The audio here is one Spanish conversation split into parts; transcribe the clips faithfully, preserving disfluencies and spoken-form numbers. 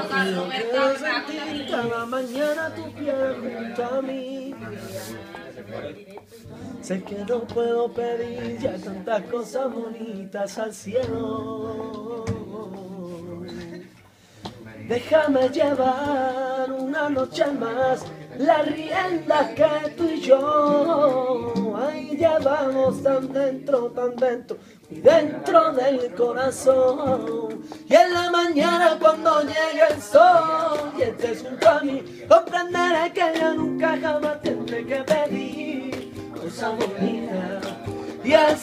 Yo quiero sentir cada mañana tu piel junto a mí. Sé que no puedo pedir ya tantas cosas bonitas al cielo. Déjame llevar una noche más las riendas que tú y yo ahí llevamos tan dentro, tan dentro y dentro del corazón. Y en la mañana cuando llegue el sol y estés junto a mí, comprenderé que ya nunca jamás tendré que pedir cosas bonitas y al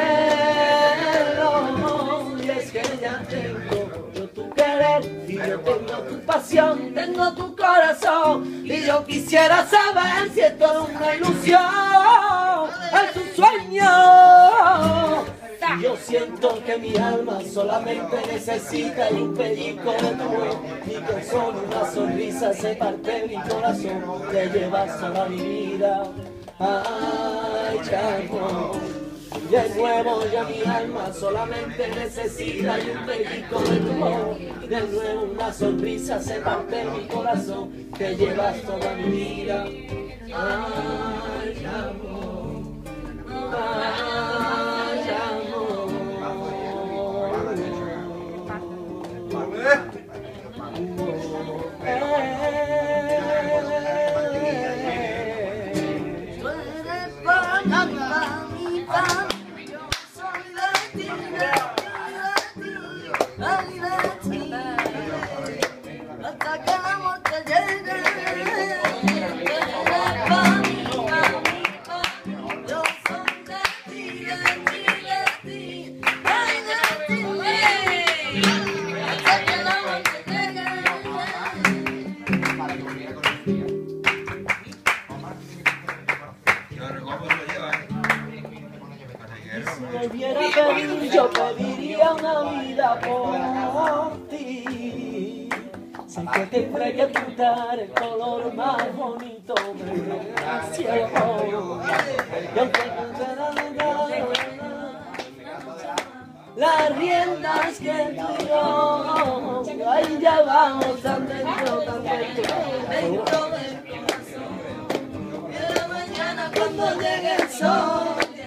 cielo. Y es que ya tengo yo tu querer y yo tengo tu pasión, tengo tu corazón y yo quisiera saber si esto es una ilusión, es un sueño. Y yo siento que mi alma solamente necesita un pellizco de tu voz y que solo una sonrisa se parte mi corazón, te llevas toda mi vida. Ay, chato. De nuevo ya mi alma solamente necesita un pellizco de tu voz. De nuevo una sonrisa se parte mi corazón, te llevas toda mi vida. Ay, amor, ay, amor. Si volviera a pedir, yo pediría una vida por ti. Sé que tendré que pintar el color más bonito del cielo. Y aunque las riendas que tú y yo ahí ya vamos tan dentro, tan dentro, dentro del corazón. Y en la mañana cuando llegue el sol,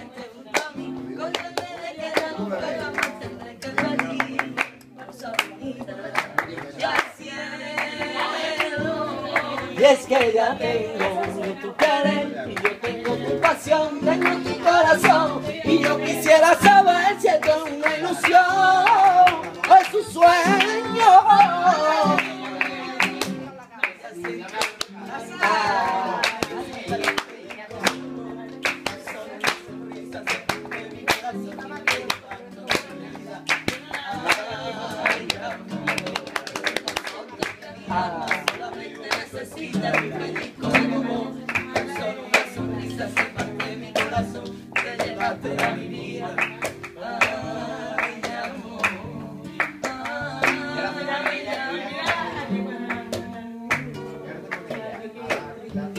y es que ya tengo tu querer y yo tengo tu pasión, tengo tu corazón y yo quisiera saber si esto es una ilusión o es un sueño. Ah. Ah. Solamente necesita un pellizco de tu voz, solo una sonrisa se parte mi corazón, te llevaste a mi vida.